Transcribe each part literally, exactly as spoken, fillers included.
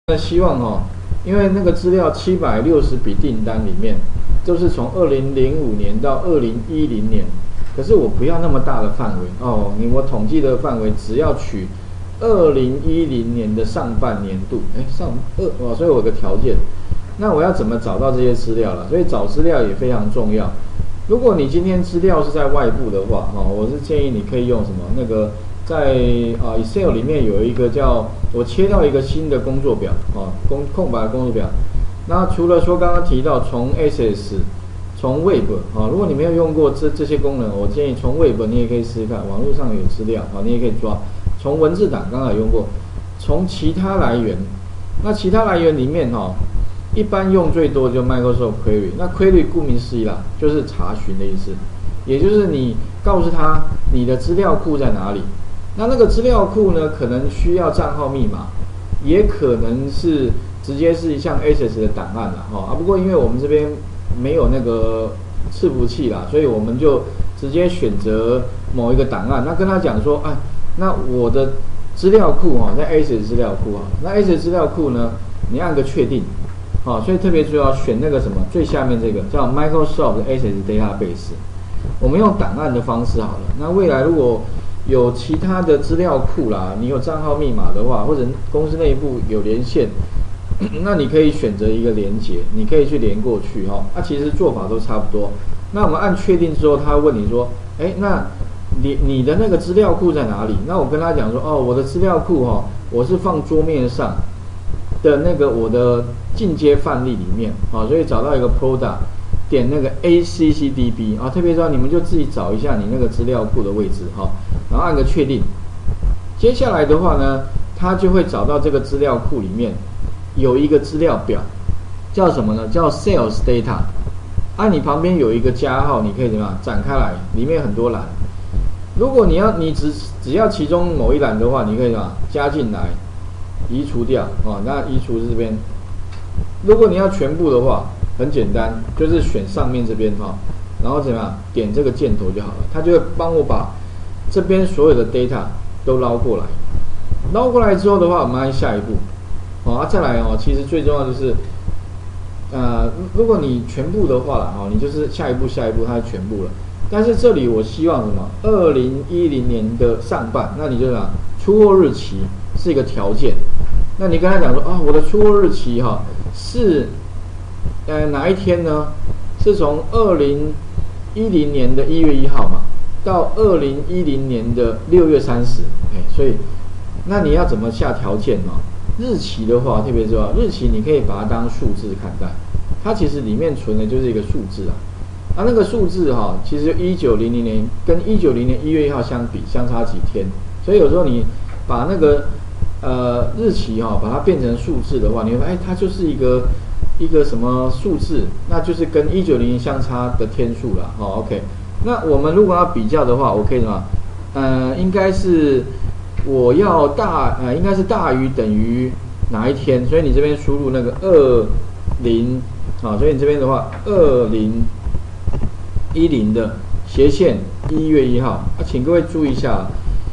那希望哦，因为那个资料七百六十笔订单里面，都是从二零零五年到二零一零年，可是我不要那么大的范围哦，你我统计的范围只要取二零一零年的上半年度，哎，上二哦，所以我有个条件，那我要怎么找到这些资料了？所以找资料也非常重要。如果你今天资料是在外部的话，哈、哦，我是建议你可以用什么那个。在啊 Excel 里面有一个叫我切到一个新的工作表啊，空空白的工作表。那除了说刚刚提到从 Access 从 Web 啊，如果你没有用过这这些功能，我建议从 Web 你也可以试试看，网络上有资料啊，你也可以抓。从文字档刚刚有用过，从其他来源，那其他来源里面哈、哦，一般用最多就 Microsoft Query。那 Query 顾名思义啦，就是查询的意思，也就是你告诉他你的资料库在哪里。那那个资料库呢，可能需要账号密码，也可能是直接是像 Access 的档案啦，哈啊。不过因为我们这边没有那个伺服器啦，所以我们就直接选择某一个档案。那跟他讲说，哎，那我的资料库哈，在 Access 资料库啊，那 Access 资料库呢，你按个确定，好，所以特别注意要选那个什么最下面这个叫 Microsoft Access Database。我们用档案的方式好了。那未来如果有其他的资料库啦，你有账号密码的话，或者公司内部有连线，那你可以选择一个连接，你可以去连过去哈。那、啊、其实做法都差不多。那我们按确定之后，他会问你说，哎，那你你的那个资料库在哪里？那我跟他讲说，哦，我的资料库哈，我是放桌面上的那个我的进阶范例里面啊，所以找到一个 product。点那个 A C C D B 啊，特别说你们就自己找一下你那个资料库的位置哈，然后按个确定。接下来的话呢，它就会找到这个资料库里面有一个资料表，叫什么呢？叫 Sales Data。啊，你旁边有一个加号，你可以怎么样展开来？里面很多栏。如果你要你只只要其中某一栏的话，你可以怎么加进来，移除掉啊？那移除是这边。如果你要全部的话，很简单，就是选上面这边哈，然后怎么样点这个箭头就好了，它就会帮我把这边所有的 data 都捞过来。捞过来之后的话，我们按下一步，哦，啊、再来哦，其实最重要就是，呃，如果你全部的话了哦，你就是下一步下一步它就全部了。但是这里我希望什么？二零一零年的上半，那你就讲出货日期是一个条件。那你跟他讲说啊，我的出货日期哈是。呃，哪一天呢？是从二零一零年的一月一号嘛，到二零一零年的六月三十。哎，所以那你要怎么下条件呢？日期的话，特别重要，日期你可以把它当数字看待，它其实里面存的就是一个数字啊。啊，那个数字哈、哦，其实一九零零年跟一九零年一月一号相比，相差几天。所以有时候你把那个呃日期哈、哦，把它变成数字的话，你会发现，哎，它就是一个。一个什么数字，那就是跟一九零零相差的天数了。哦 ，OK。那我们如果要比较的话，我可以什么？呃，应该是我要大呃，应该是大于等于哪一天？所以你这边输入那个二零啊，所以你这边的话，二零一零的斜线一月一号啊，请各位注意一下，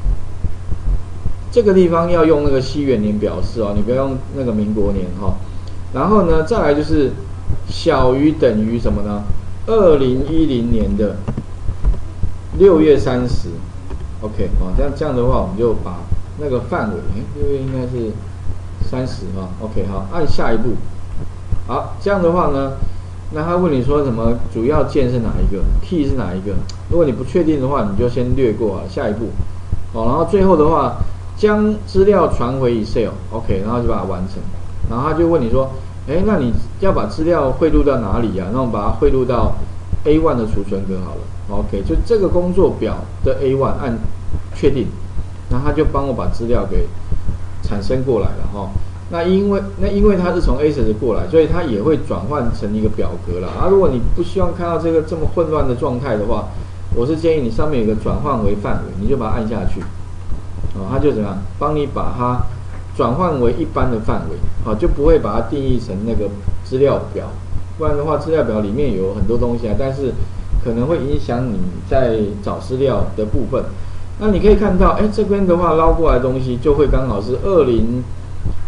这个地方要用那个西元年表示哦，你不要用那个民国年哈。哦然后呢，再来就是小于等于什么呢？二零一零年的六月三十 ，OK 啊，这样这样的话，我们就把那个范围，哎，六月应该是三十哈 ，OK 好，按下一步。好，这样的话呢，那他问你说什么主要键是哪一个 ，key 是哪一个？如果你不确定的话，你就先略过啊，下一步。好，然后最后的话，将资料传回 Excel，OK， 然后就把它完成。然后他就问你说，哎，那你要把资料汇入到哪里呀、啊？那我们把它汇入到 A 一 的储存格好了。OK， 就这个工作表的 A 一 按确定，然后他就帮我把资料给产生过来了哈、哦。那因为那因为它是从 Access 过来，所以它也会转换成一个表格了啊。如果你不希望看到这个这么混乱的状态的话，我是建议你上面有个转换为范围，你就把它按下去，哦，它就怎么样，帮你把它转换为一般的范围，好，就不会把它定义成那个资料表，不然的话，资料表里面有很多东西啊，但是可能会影响你在找资料的部分。那你可以看到，哎，这边的话捞过来的东西就会刚好是二零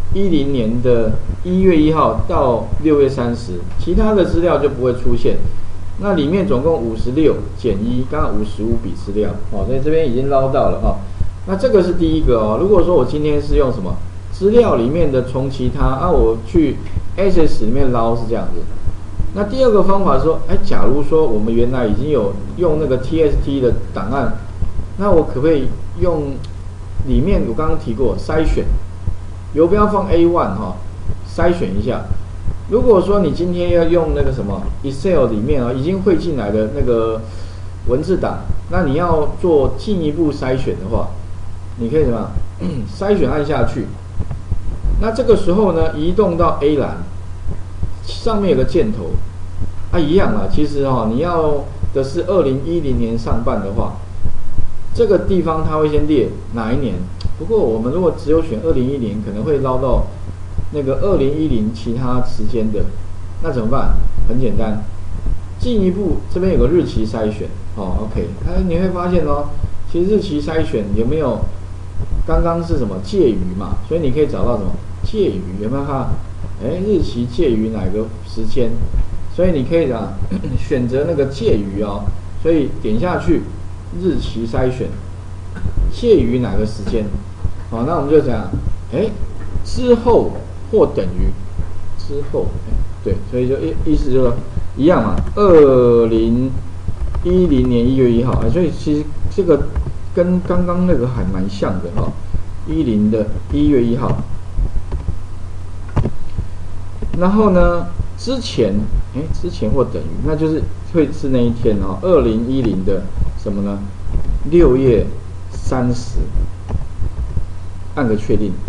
一零年的一月一号到六月三十，其他的资料就不会出现。那里面总共五十六减一，刚刚五十五笔资料哦，所以这边已经捞到了哦。那这个是第一个哦。如果说我今天是用什么资料里面的从其他啊，我去 Access 里面捞是这样子。那第二个方法说，哎，假如说我们原来已经有用那个 T S T 的档案，那我可不可以用里面我刚刚提过筛选，游标放 A 一 哈，筛选一下。如果说你今天要用那个什么 Excel 里面啊已经汇进来的那个文字档，那你要做进一步筛选的话，你可以什么筛选按下去。那这个时候呢，移动到 A 栏。上面有个箭头，啊，一样啊。其实哈、哦，你要的是二零一零年上半的话，这个地方它会先列哪一年。不过我们如果只有选二零一零，可能会捞到那个二零一零其他时间的，那怎么办？很简单，进一步这边有个日期筛选，哦 ，OK， 哎，你会发现哦，其实日期筛选有没有？刚刚是什么介于嘛，所以你可以找到什么介于，有没有看？哎，日期介于哪个时间？所以你可以啊选择那个介于哦，所以点下去，日期筛选，介于哪个时间？好，那我们就讲，哎，之后或等于之后，哎，对，所以就意意思就是说一样嘛，二零一零年一月一号，哎，所以其实这个跟刚刚那个还蛮像的哈、哦，一零的一月一号。然后呢，之前，哎，之前或等于，那就是会是那一天哦，二零一零的什么呢？六月三十，按个确定。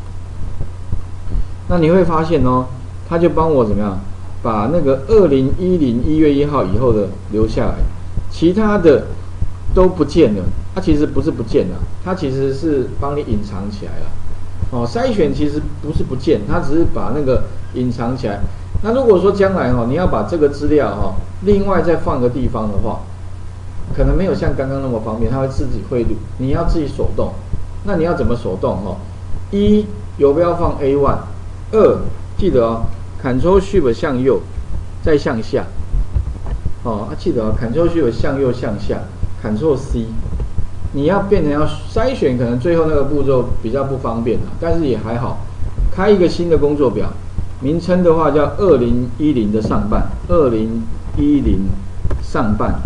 那你会发现哦，他就帮我怎么样，把那个二零一零一月一号以后的留下来，其他的都不见了。它其实不是不见了，它其实是帮你隐藏起来了。哦，筛选其实不是不见，它只是把那个隐藏起来。那如果说将来哦，你要把这个资料哈、哦，另外再放个地方的话，可能没有像刚刚那么方便，它会自己汇入，你要自己手动。那你要怎么手动哦？一，游标放 A 一， 二，记得哦 ，Ctrl Shift 向右，再向下。哦，啊，记得哦 ，Ctrl Shift 向右向下 ，Ctrl C。你要变成要筛选，可能最后那个步骤比较不方便了，但是也还好。开一个新的工作表，名称的话叫二零一零的上半，二零一零上半，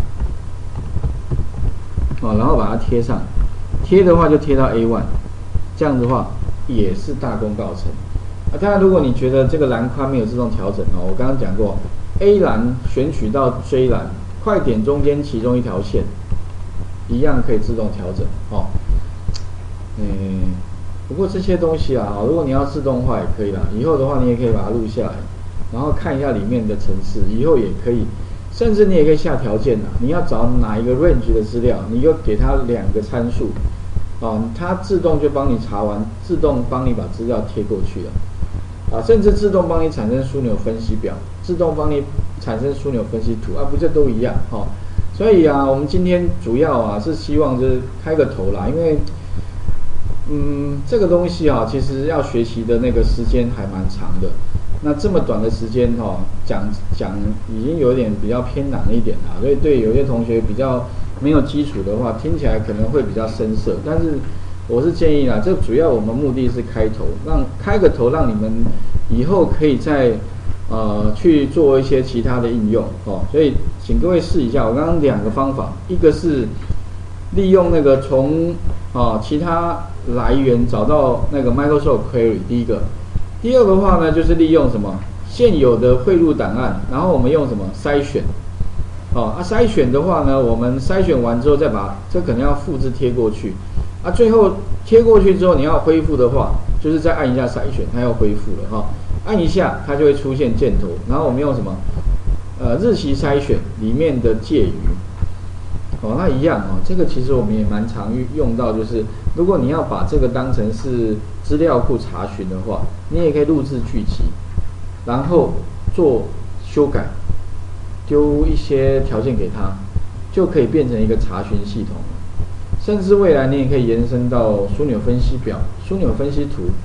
哦，然后把它贴上，贴的话就贴到 A 一， 这样的话也是大功告成。啊，当然如果你觉得这个栏宽没有自动调整哦，我刚刚讲过 ，A 栏选取到 J 栏，快点中间其中一条线。一样可以自动调整哦，嗯，不过这些东西啊，如果你要自动化也可以啦。以后的话，你也可以把它录下来，然后看一下里面的程式，以后也可以，甚至你也可以下条件啦。你要找哪一个 range 的资料，你就给它两个参数，哦，它自动就帮你查完，自动帮你把资料贴过去了，啊，甚至自动帮你产生枢纽分析表，自动帮你产生枢纽分析图啊，不，这都一样哦。所以啊，我们今天主要啊是希望就是开个头啦，因为，嗯，这个东西啊，其实要学习的那个时间还蛮长的。那这么短的时间哈、哦，讲讲已经有点比较偏难一点啦，所以对有些同学比较没有基础的话，听起来可能会比较生涩。但是我是建议啦，这主要我们目的是开头，让开个头，让你们以后可以在。呃，去做一些其他的应用哦，所以请各位试一下。我刚刚两个方法，一个是利用那个从啊其他来源找到那个 Microsoft Query， 第一个。第二个的话呢，就是利用什么现有的汇入档案，然后我们用什么筛选。哦，啊筛选的话呢，我们筛选完之后再把这可能要复制贴过去。啊，最后贴过去之后，你要恢复的话，就是再按一下筛选，它要恢复了哈、哦。按一下，它就会出现箭头，然后我们用什么？呃，日期筛选里面的介于，哦，那一样哦。这个其实我们也蛮常用到，就是如果你要把这个当成是资料库查询的话，你也可以录制剧集，然后做修改，丢一些条件给它，就可以变成一个查询系统了。甚至未来你也可以延伸到枢纽分析表、枢纽分析图。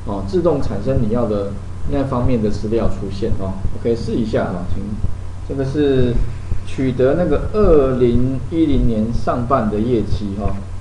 哦，自动产生你要的那方面的资料出现哦。OK， 试一下哈，请这个是取得那个二零一零年上半的业绩哈。